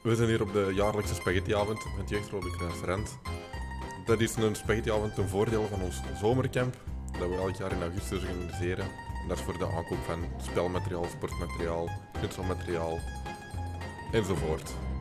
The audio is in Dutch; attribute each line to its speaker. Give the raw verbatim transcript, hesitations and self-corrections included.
Speaker 1: We zijn hier op de jaarlijkse spaghettiavond van het Jeugdrode Kruis Rent. Dat is een spaghettiavond ten voordele van ons zomercamp, dat we elk jaar in augustus organiseren. En dat is voor de aankoop van spelmateriaal, sportmateriaal, knutselmateriaal enzovoort.